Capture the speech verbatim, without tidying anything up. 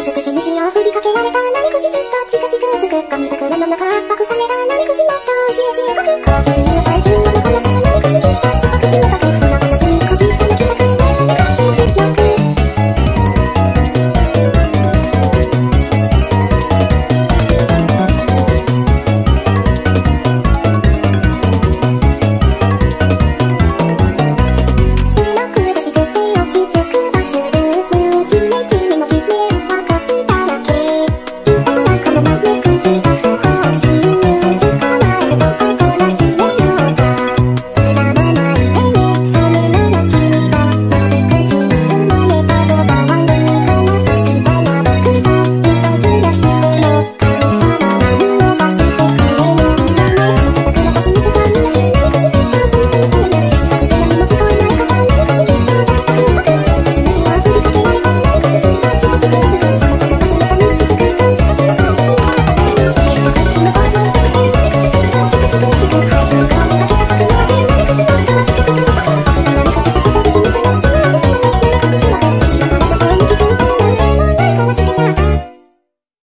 傷口に塩を振りかけられた何口ずっとチクチクつくゴミ袋の中圧迫された何口もっとじゅうじゅうごく好奇心の体重の残らさ何口きっと